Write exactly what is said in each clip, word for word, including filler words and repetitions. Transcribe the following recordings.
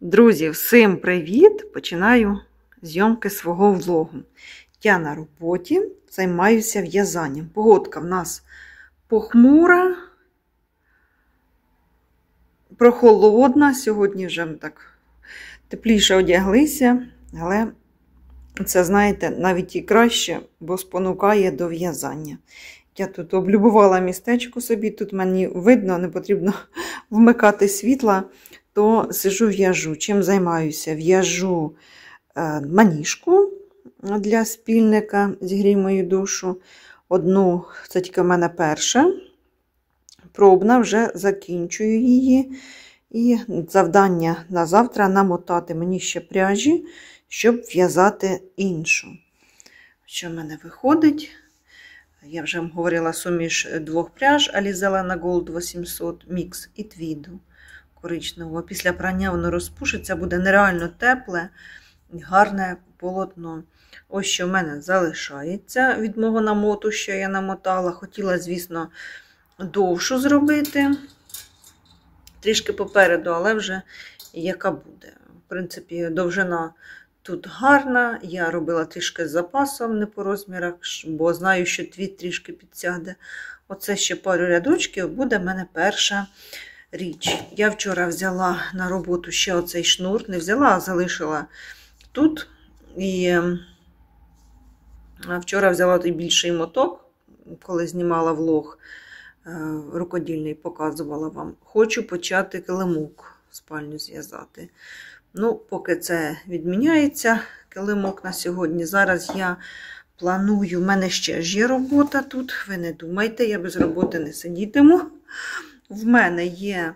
Друзі, всім привіт! Починаю зйомки свого влогу. Я на роботі займаюся в'язанням. Погодка в нас похмура, прохолодна. Сьогодні вже так тепліше одяглися, але це, знаєте, навіть і краще, бо спонукає до в'язання. Я тут облюбувала містечко собі, тут мені видно, не потрібно вмикати світла, то сижу в'яжу. Чим займаюся? В'яжу маніжку для спільника «Зігрій мою душу». Одну, це тільки в мене перша, пробна, вже закінчую її. І завдання на завтра намотати мені ще пряжі, щоб в'язати іншу. Що в мене виходить? Я вже вам говорила, суміш двох пряж Alizé Gold вісімсот мікс і твіду коричневого. Після прання воно розпушиться, буде нереально тепле, гарне полотно. Ось що в мене залишається від мого намоту, що я намотала. Хотіла, звісно, довшу зробити, трішки попереду, але вже яка буде. В принципі, довжина тут гарна, я робила трішки з запасом, не по розмірах, бо знаю, що твіт трішки підсяде. Оце ще пару рядочків, буде в мене перша річ. Я вчора взяла на роботу ще оцей шнур, не взяла, а залишила тут. І вчора взяла той більший моток, коли знімала влог рукодільний, показувала вам. Хочу почати килимок в спальню зв'язати. Ну, поки це відміняється, килимок на сьогодні. Зараз я планую, в мене ще ж є робота тут, ви не думайте, я без роботи не сидітиму. В мене є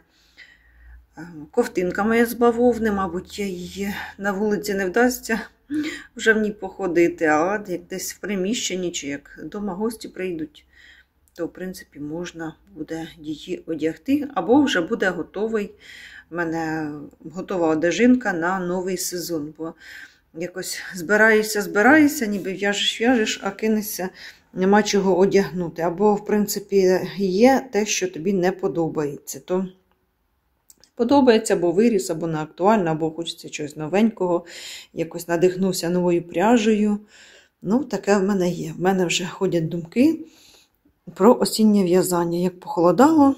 ковтинка моя з бавовни, мабуть, я її на вулиці не вдасться вже в ній походити, а як десь в приміщенні, чи як вдома гості прийдуть, то, в принципі, можна буде її одягти, або вже буде готовий, в мене готова одежинка на новий сезон, бо якось збираєшся, збираєшся, ніби в'яжеш, в'яжеш, а кинешся, нема чого одягнути. Або, в принципі, є те, що тобі не подобається. То подобається, або виріс, або не актуально, або хочеться чогось новенького, якось надихнувся новою пряжею. Ну, таке в мене є. В мене вже ходять думки про осіннє в'язання. Як похолодало,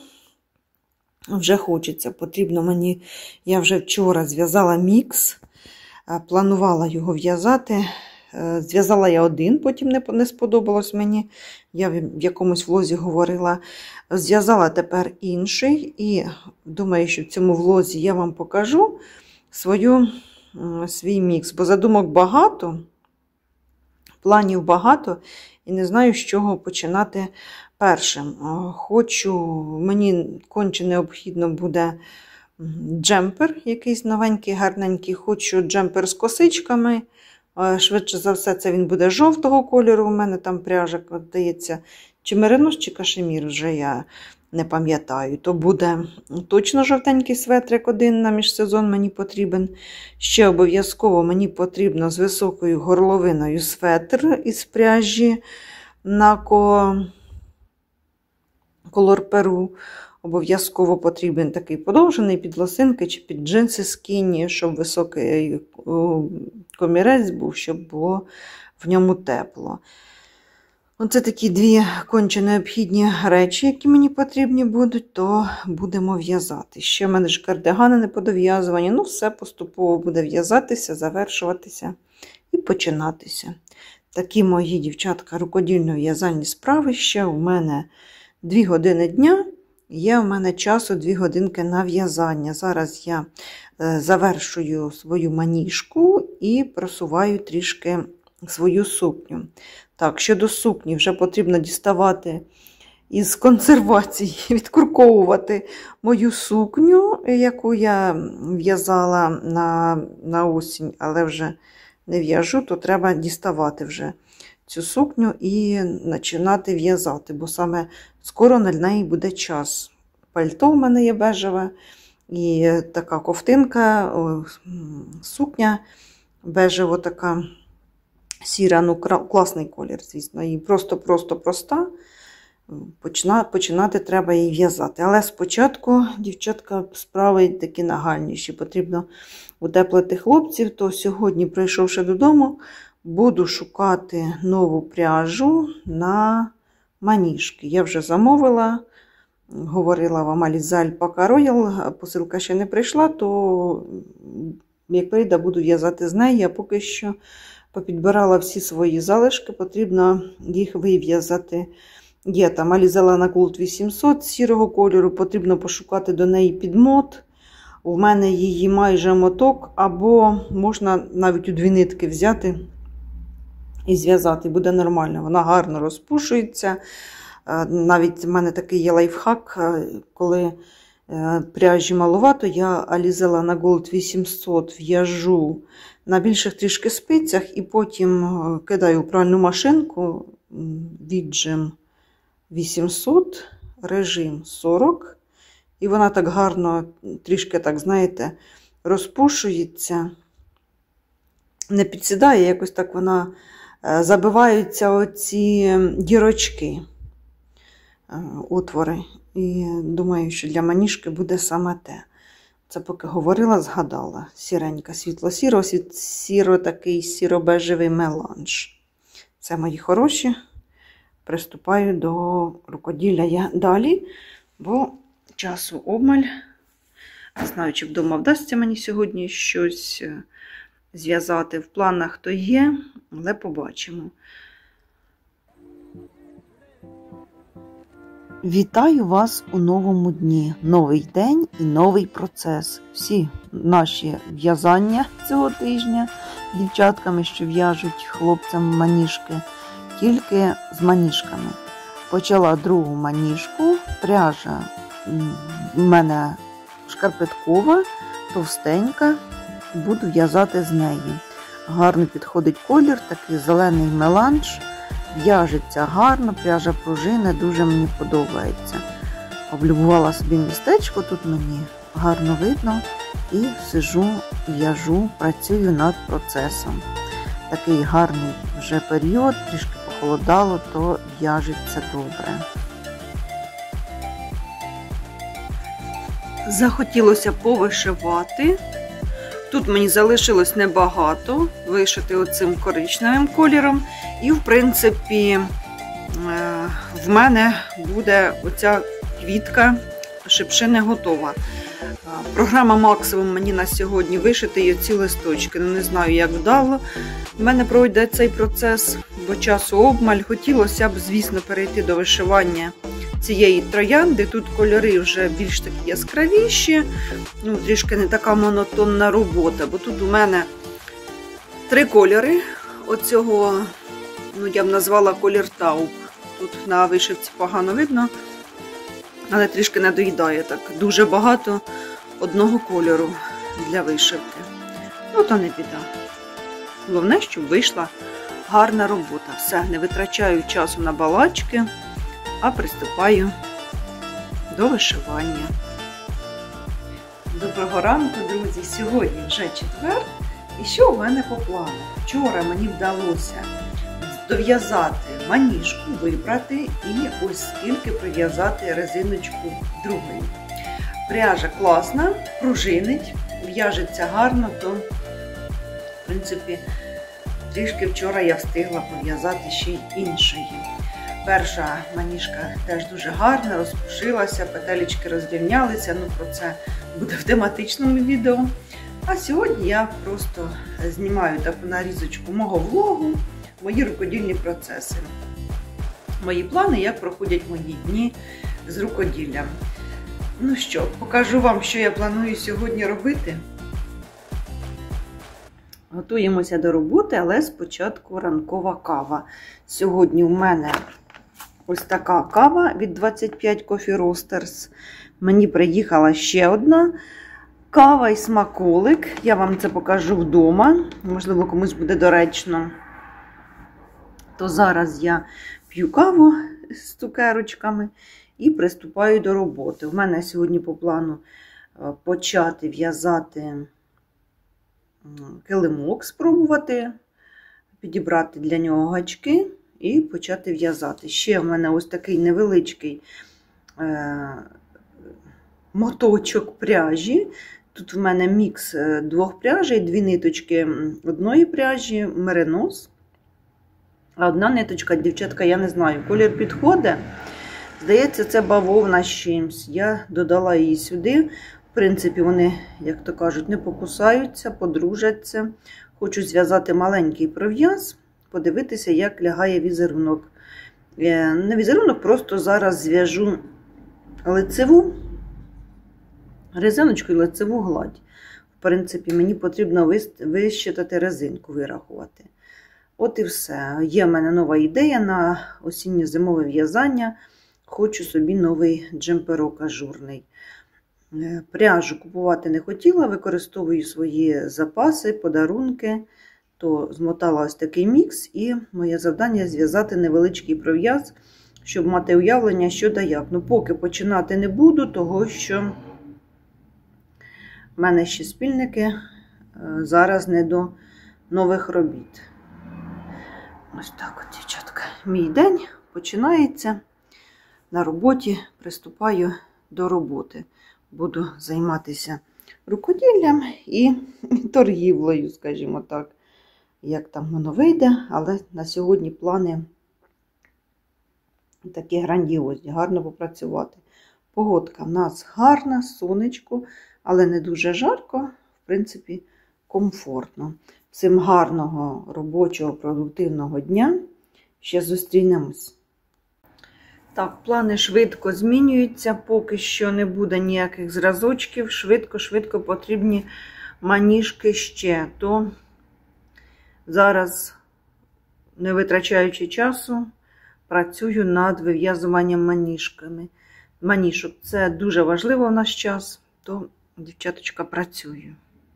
вже хочеться. Потрібно мені, я вже вчора зв'язала мікс, планувала його в'язати. Зв'язала я один, потім не, не сподобалось мені. Я в якомусь влозі говорила. Зв'язала тепер інший. І думаю, що в цьому влозі я вам покажу свою, свій мікс. Бо задумок багато, планів багато. І не знаю, з чого починати першим. Хочу, мені конче необхідно буде джемпер, якийсь новенький, гарненький. Хочу джемпер з косичками. Швидше за все, це він буде жовтого кольору. У мене там пряжа, здається, чи меринос, чи кашемір, вже я не пам'ятаю. То буде точно жовтенький светрик один на міжсезон мені потрібен. Ще обов'язково мені потрібно з високою горловиною светр із пряжі на колор перу. Обов'язково потрібен такий подовжений під лосинки чи під джинси скіні, щоб високий комірець був, щоб було в ньому тепло. Оце такі дві конче необхідні речі, які мені потрібні будуть, то будемо в'язати. Ще в мене ж кардигани не подов'язувані, ну все поступово буде в'язатися, завершуватися і починатися. Такі мої, дівчатка, рукодільно-в'язальні справи. Ще у мене дві години дня. Є в мене часу дві годинки на в'язання. Зараз я завершую свою маніжку і просуваю трішки свою сукню. Так, щодо сукні, вже потрібно діставати із консервації, відкурковувати мою сукню, яку я в'язала на, на осінь, але вже не в'яжу, то треба діставати вже цю сукню і починати в'язати, бо саме скоро на неї буде час. Пальто в мене є бежеве, і така ковтинка, о, сукня бежево така сіра, ну класний колір, звісно, і просто-просто проста, почина, починати треба її в'язати. Але спочатку, дівчатка, справи такі нагальніші. Потрібно утеплити хлопців, то сьогодні, прийшовши додому, буду шукати нову пряжу на маніжки. Я вже замовила, говорила вам Alize Alpaca Royal, посилка ще не прийшла, то як прийде, буду в'язати з неї. Я поки що попідбирала всі свої залишки, потрібно їх вив'язати. Є там Alize Lana Gold вісімсот сірого кольору, потрібно пошукати до неї підмот. У мене її майже моток, або можна навіть у дві нитки взяти і зв'язати, буде нормально. Вона гарно розпушується. Навіть в мене такий є лайфхак, коли пряжі маловато, я Alize Lana Gold вісімсот в'яжу на більших трішки спицях і потім кидаю у пральну машинку, віджим вісімсот, режим сорок. І вона так гарно, трішки, так, знаєте, розпушується, не підсідає, якось так вона забиваються оці дірочки, отвори. І думаю, що для маніжки буде саме те. Це поки говорила, згадала. Сіренька, світло-сіро, сіро такий сіро-бежевий меланж. Це мої хороші. Приступаю до рукоділля я далі, бо часу обмаль. Не знаю, чи вдома вдасться мені сьогодні щось зв'язати. В планах то є, але побачимо. Вітаю вас у новому дні. Новий день і новий процес. Всі наші в'язання цього тижня дівчатками, що в'яжуть хлопцям маніжки, тільки з маніжками. Почала другу маніжку. Пряжа в мене шкарпеткова, товстенька. Буду в'язати з неї. Гарно підходить колір, такий зелений меланж. В'яжеться гарно, пряжа пружина, дуже мені подобається. Облюбувала собі містечко, тут мені гарно видно. І сижу, в'яжу, працюю над процесом. Такий гарний вже період, трішки похолодало, то в'яжеться добре. Захотілося повишивати. Тут мені залишилось небагато, вишити оцим коричневим кольором. І, в принципі, в мене буде оця квітка шипшини готова. Програма максимум мені на сьогодні вишити і оці листочки. Ну, не знаю, як вдало в мене пройде цей процес, бо часу обмаль. Хотілося б, звісно, перейти до вишивання цієї троянди. Тут кольори вже більш такі яскравіші, ну, трішки не така монотонна робота, бо тут у мене три кольори. Оцього, ну, я б назвала колір тауп. Тут на вишивці погано видно, але трішки не доїдає так. Дуже багато одного кольору для вишивки. Ну, то не біда. Головне, щоб вийшла гарна робота. Все, не витрачаю часу на балачки, а приступаю до вишивання. Доброго ранку, друзі! Сьогодні вже четвер. І що в мене по плану? Вчора мені вдалося дов'язати маніжку, вибрати і ось скільки прив'язати резиночку другої. Пряжа класна, пружинить, в'яжеться гарно, то, в принципі, трішки вчора я встигла пов'язати ще й іншої. Перша маніжка теж дуже гарна, розпушилася, петелечки розрівнялися, ну про це буде в тематичному відео. А сьогодні я просто знімаю таку нарізочку мого влогу, мої рукодільні процеси. Мої плани, як проходять мої дні з рукоділлям. Ну що, покажу вам, що я планую сьогодні робити. Готуємося до роботи, але спочатку ранкова кава. Сьогодні у мене ось така кава від двадцять п'ять Coffee Roasters. Мені приїхала ще одна кава і смаколик. Я вам це покажу вдома. Можливо, комусь буде доречно. То зараз я п'ю каву з цукерочками і приступаю до роботи. У мене сьогодні по плану почати в'язати килимок, спробувати підібрати для нього гачки і почати в'язати. Ще в мене ось такий невеличкий е, моточок пряжі. Тут в мене мікс двох пряжей, дві ниточки одної пряжі, меринос. А одна ниточка, дівчатка, я не знаю, колір підходить. Здається, це бавовна з чимсь. Я додала її сюди. В принципі, вони, як то кажуть, не покусаються, подружаться. Хочу зв'язати маленький пров'яз, подивитися, як лягає візерунок. Не візерунок, просто зараз зв'яжу лицеву, резиночку і лицеву гладь. В принципі, мені потрібно вищитати резинку, вирахувати. От і все. Є в мене нова ідея на осінньо-зимове в'язання. Хочу собі новий джемперок ажурний. Пряжу купувати не хотіла, використовую свої запаси, подарунки. То змотала ось такий мікс, і моє завдання зв'язати невеличкий пров'яз, щоб мати уявлення, що да як. Ну, поки починати не буду, того що в мене ще спільники зараз не до нових робіт. Ось так от, дівчатка, мій день починається. На роботі приступаю до роботи. Буду займатися рукоділлям і торгівлею, скажімо так. Як там воно вийде, але на сьогодні плани такі грандіозні, гарно попрацювати. Погодка в нас гарна, сонечко, але не дуже жарко, в принципі, комфортно. Всім гарного, робочого, продуктивного дня. Ще зустрінемось. Так, плани швидко змінюються, поки що не буде ніяких зразочків. Швидко-швидко потрібні маніжки ще. То зараз, не витрачаючи часу, працюю над вив'язуванням маніжками. Маніжок – це дуже важливо в наш час, то, дівчаточка, працюю.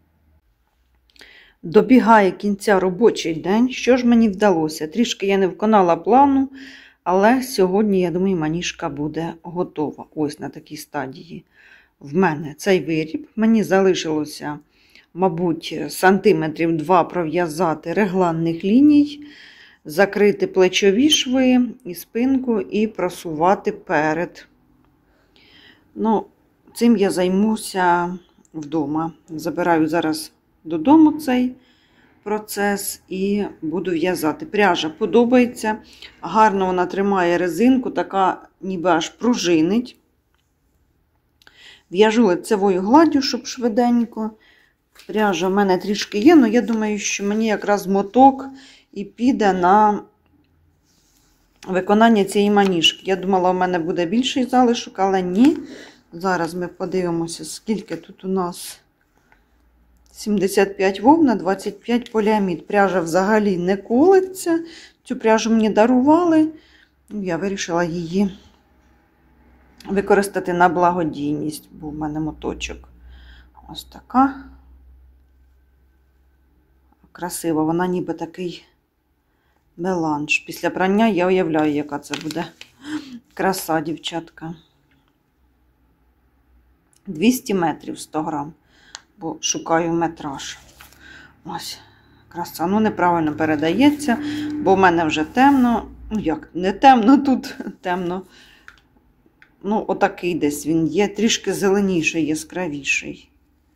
Добігає кінця робочий день. Що ж мені вдалося? Трішки я не виконала плану, але сьогодні, я думаю, маніжка буде готова. Ось на такій стадії в мене цей виріб. Мені залишилося, мабуть, сантиметрів два пров'язати регланних ліній, закрити плечові шви і спинку і просувати перед. Ну, цим я займуся вдома. Забираю зараз додому цей процес і буду в'язати. Пряжа подобається, гарно вона тримає резинку, така ніби аж пружинить. В'яжу лицевою гладдю, щоб швиденько. Пряжа в мене трішки є, але я думаю, що мені якраз моток і піде на виконання цієї маніжки. Я думала, у мене буде більший залишок, але ні. Зараз ми подивимося, скільки тут у нас. сімдесят п'ять вовна, двадцять п'ять поліамід. Пряжа взагалі не колеться. Цю пряжу мені дарували. Я вирішила її використати на благодійність, бо в мене моточок. Ось така. Красива. Вона ніби такий меланж. Після прання я уявляю, яка це буде краса, дівчатка. двісті метрів, сто грам. Бо шукаю метраж. Ось, краса. Ну, неправильно передається, бо в мене вже темно. Ну, як, не темно тут, темно. Ну, отакий десь він є, трішки зеленіший, яскравіший.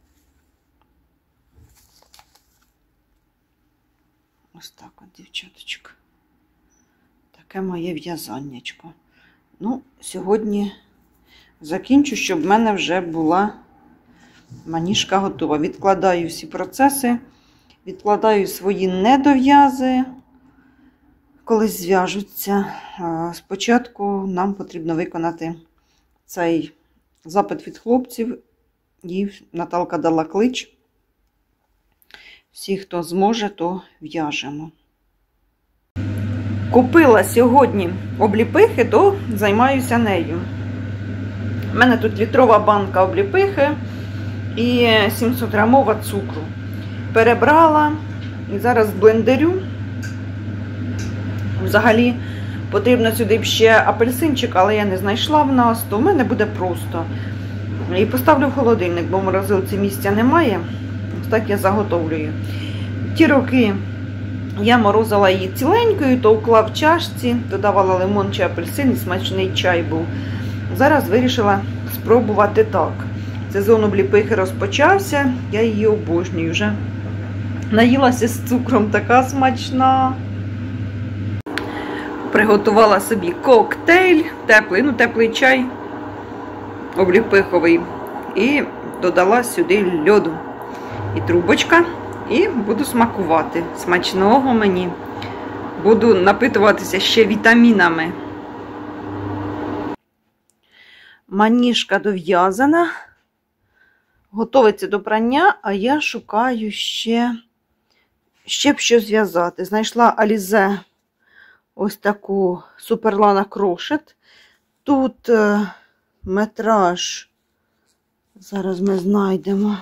Ось так от, дівчаточка. Таке моє в'язаннячко. Ну, сьогодні закінчу, щоб в мене вже була маніжка готова. Відкладаю всі процеси, відкладаю свої недов'язи, коли зв'яжуться. Спочатку нам потрібно виконати цей запит від хлопців. І Наталка дала клич. Всі, хто зможе, то в'яжемо. Купила сьогодні обліпихи, то займаюся нею. У мене тут літрова банка обліпихи і сімсот грамова цукру. Перебрала і зараз блендерю. Взагалі потрібно сюди ще апельсинчик, але я не знайшла в нас, то в мене буде просто. І поставлю в холодильник, бо в морозилці місця немає. Ось так я заготовлюю. Ті роки Я морозила її ціленькою, товкла в чашці, додавала лимон чи апельсин, і смачний чай був. Зараз вирішила спробувати так. Сезон обліпихи розпочався, я її обожнюю вже. Наїлася з цукром, така смачна. Приготувала собі коктейль, теплий, ну теплий чай, обліпиховий. І додала сюди льоду. І трубочка. І буду смакувати. Смачного мені. Буду напитуватися ще вітамінами. Маніжка дов'язана. Готовиться до прання, а я шукаю ще, ще б що зв'язати. Знайшла Alize ось таку Superlana Crochet. Тут е, метраж, зараз ми знайдемо,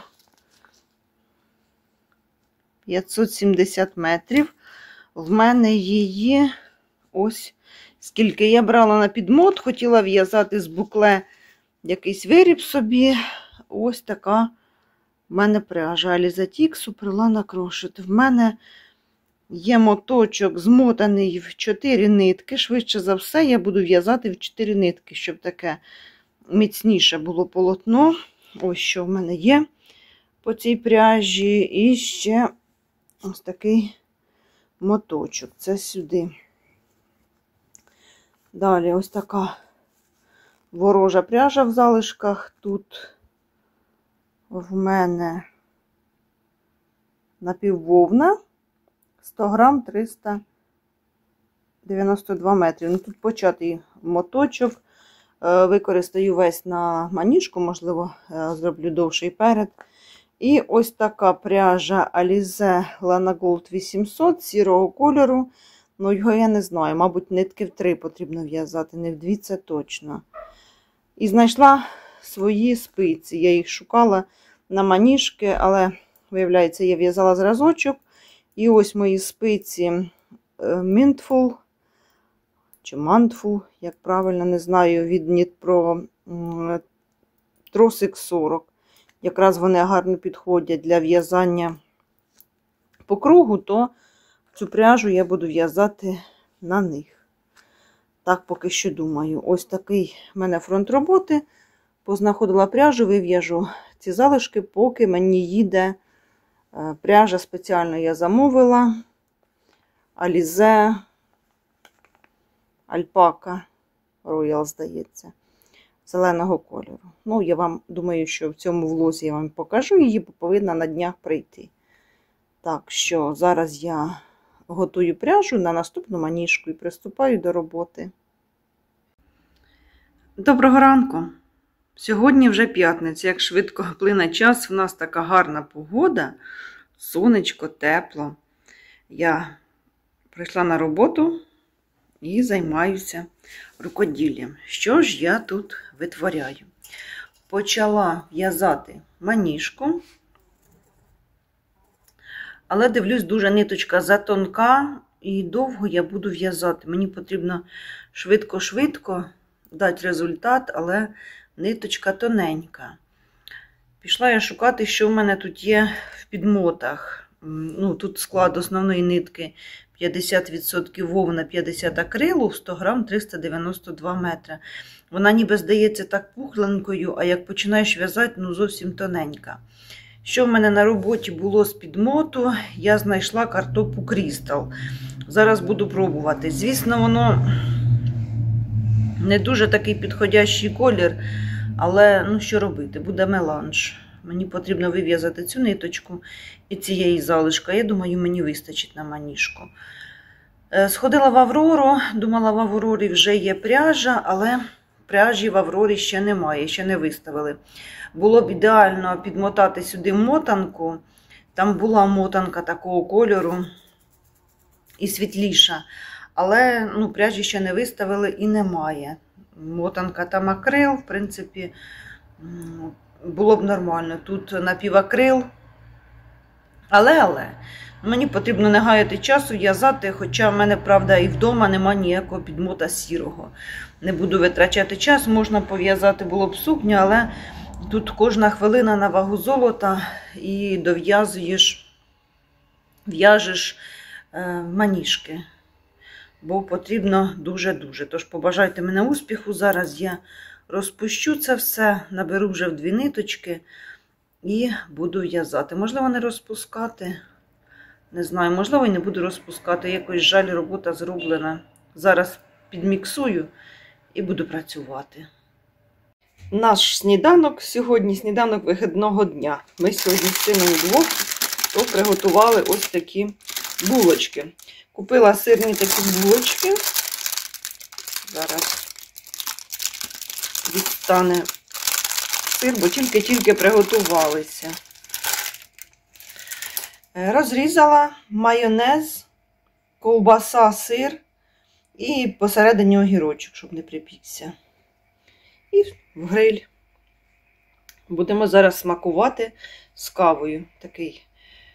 п'ятсот сімдесят метрів. В мене її ось скільки. Я брала на підмот, хотіла в'язати з букле якийсь виріб собі. Ось така в мене пряжа Alize Superlana Crochet. В мене є моточок змотаний в чотири нитки. Швидше за все я буду в'язати в чотири нитки, щоб таке міцніше було полотно. Ось що в мене є по цій пряжі. І ще ось такий моточок. Це сюди. Далі ось така ворожа пряжа в залишках. Тут в мене напіввовна, сто грам, триста дев'яносто два метри. Ну, тут початий моточок. Використаю весь на маніжку, можливо, зроблю довший перед. І ось така пряжа Alize Lana Gold вісімсот сірого кольору. Ну, його я не знаю. Мабуть, нитки в три потрібно в'язати, не в дві, це точно. І знайшла свої спиці. Я їх шукала на маніжки, але, виявляється, я в'язала зразочок. І ось мої спиці Mindful, чи Mindful, як правильно, не знаю, від Knitpro тросик сорок. Якраз вони гарно підходять для в'язання по кругу, то цю пряжу я буду в'язати на них. Так, поки що думаю. Ось такий в мене фронт роботи. Познаходила пряжу, вив'яжу ці залишки, поки мені їде пряжа спеціально я замовила. Alize Alpaca Royal, здається, зеленого кольору. Ну, я вам думаю, що в цьому влозі я вам покажу її, бо повинна на днях прийти. Так що зараз я готую пряжу на наступну маніжку і приступаю до роботи. Доброго ранку! Сьогодні вже п'ятниця, як швидко плине час, в нас така гарна погода, сонечко, тепло. Я прийшла на роботу і займаюся рукоділлям. Що ж я тут витворяю? Почала в'язати маніжку, але дивлюсь, дуже ниточка затонка і довго я буду в'язати. Мені потрібно швидко-швидко дати результат, але ниточка тоненька. Пішла я шукати, що в мене тут є в підмотах. Ну, тут склад основної нитки п'ятдесят відсотків вовна, п'ятдесят акрилу, сто грам, триста дев'яносто два метри. Вона ніби здається так пухленькою, а як починаєш в'язати, ну зовсім тоненька. Що в мене на роботі було з підмоту, я знайшла картопу Crystal. Зараз буду пробувати. Звісно, воно не дуже такий підходящий колір, але ну що робити, буде меланж. Мені потрібно вив'язати цю ниточку і цієї залишка. Я думаю, мені вистачить на маніжку. Сходила в Аврору, думала, в Аврорі вже є пряжа, але пряжі в Аврорі ще немає, ще не виставили. Було б ідеально підмотати сюди мотанку. Там була мотанка такого кольору і світліша. Але ну, пряжі ще не виставили і немає. Мотанка там акрил, в принципі, було б нормально. Тут напівакрил. Але, але, мені потрібно не гаяти часу в'язати, хоча в мене, правда, і вдома нема ніякого підмота сірого. Не буду витрачати час, можна пов'язати було б сукню, але тут кожна хвилина на вагу золота і дов'язуєш, в'яжеш маніжки. Бо потрібно дуже-дуже. Тож побажайте мене успіху. Зараз я розпущу це все, наберу вже в дві ниточки і буду в'язати. Можливо, не розпускати. Не знаю, можливо, і не буду розпускати. Якось жаль, робота зроблена. Зараз підміксую і буду працювати. Наш сніданок сьогодні, сніданок вихідного дня. Ми сьогодні з сином вдвох то приготували ось такі булочки. Купила сирні такі булочки. Зараз відстане сир, бо тільки-тільки приготувалися. Розрізала майонез, ковбаса, сир і посередині огірочок, щоб не припікся. І в гриль. Будемо зараз смакувати з кавою. Такий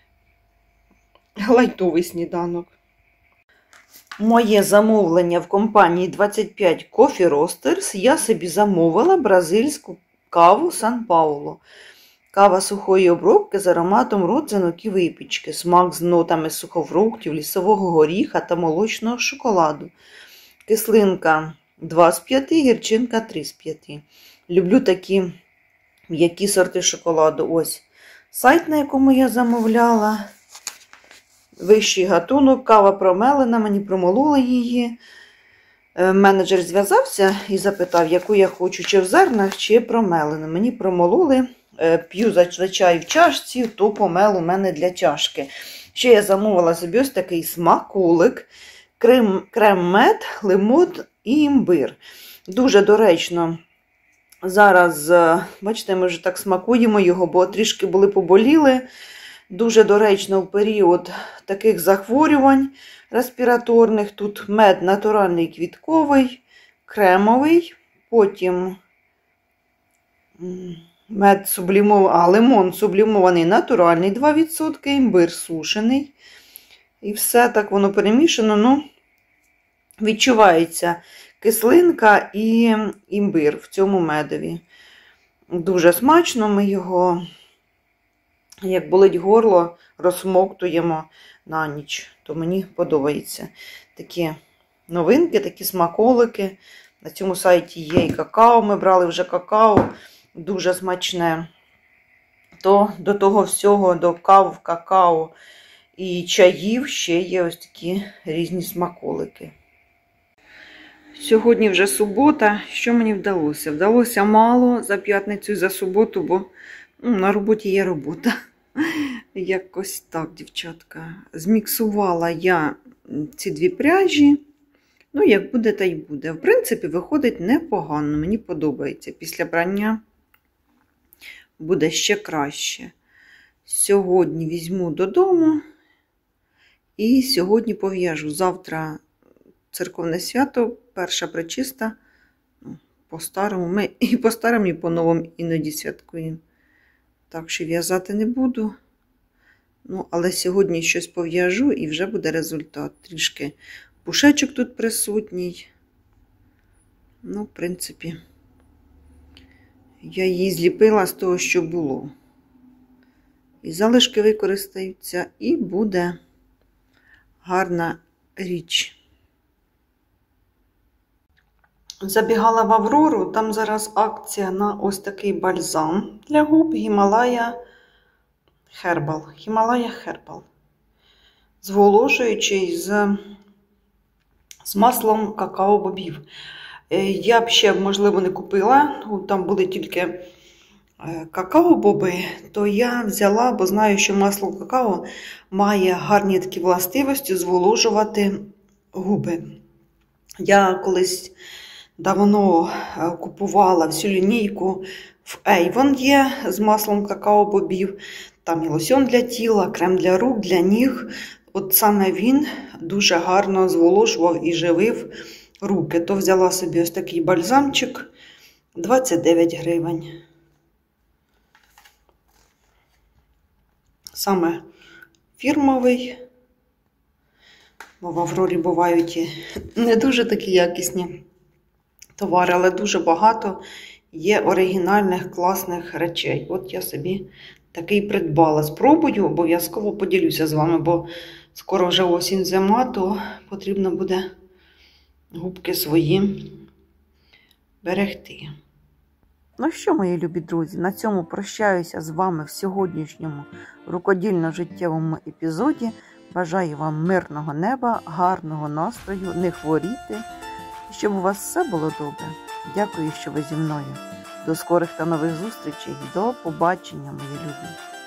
лайтовий сніданок. Моє замовлення в компанії двадцять п'ять Coffee Roasters. Я собі замовила бразильську каву Сан-Пауло. Кава сухої обробки з ароматом родзинок і випічки. Смак з нотами сухофруктів, лісового горіха та молочного шоколаду. Кислинка два з п'яти, гірчинка три з п'яти. Люблю такі м'які сорти шоколаду. Ось сайт, на якому я замовляла. Вищий гатунок, кава промелена, мені промололи її. Менеджер зв'язався і запитав, яку я хочу, чи в зернах, чи промелену. Мені промололи, п'ю зазвичай в чашці, то помел у мене для чашки. Ще я замовила собі ось такий смаколик, крем, крем-мед, лимон і імбир. Дуже доречно. Зараз, бачите, ми вже так смакуємо його, бо трішки були поболіли. Дуже доречно в період таких захворювань респіраторних. Тут мед натуральний квітковий, кремовий, потім мед сублімований, а лимон сублімований натуральний два відсотки, імбир сушений. І все так воно перемішано, ну, відчувається кислинка і імбир в цьому медові. Дуже смачно, ми його, як болить горло, розсмоктуємо на ніч. То мені подобається. Такі новинки, такі смаколики. На цьому сайті є і какао, ми брали вже какао, дуже смачне. То до того всього, до кав, какао і чаїв ще є ось такі різні смаколики. Сьогодні вже субота. Що мені вдалося? Вдалося мало за п'ятницю і за суботу, бо ну, на роботі є робота. Якось так, дівчатка. Зміксувала я ці дві пряжі. Ну, як буде, та й буде. В принципі, виходить непогано. Мені подобається. Після прання буде ще краще. Сьогодні візьму додому і сьогодні пов'яжу. Завтра церковне свято, перша пречиста. По-старому. Ми і по-старому, і по-новому іноді святкуємо. Так що в'язати не буду. Ну, але сьогодні щось пов'яжу і вже буде результат. Трішки пушечок тут присутній. Ну, в принципі, я її зліпила з того, що було. І залишки використаються, і буде гарна річ. Забігала в Аврору, там зараз акція на ось такий бальзам для губ Гімалая Herbal. Гімалая Herbal. Зволожуючий з, з маслом какао-бобів. Я б ще, можливо, не купила, там були тільки какао-боби, то я взяла, бо знаю, що масло какао має гарні такі властивості зволожувати губи. Я колись давно купувала всю лінійку в Avon є з маслом какао-бобів. Там і лосьон для тіла, крем для рук, для ніг. От саме він дуже гарно зволожував і живив руки. То взяла собі ось такий бальзамчик, двадцять дев'ять гривень. Саме фірмовий, бо в Аврорі бувають і не дуже такі якісні товари, але дуже багато є оригінальних, класних речей. От я собі такий придбала. Спробую, обов'язково поділюся з вами, бо скоро вже осінь, зима, то потрібно буде губки свої берегти. Ну що, мої любі друзі, на цьому прощаюся з вами в сьогоднішньому рукодільно-життєвому епізоді. Бажаю вам мирного неба, гарного настрою, не хворіти, і щоб у вас все було добре. Дякую, що ви зі мною. До скорих та нових зустрічей. До побачення, мої любі.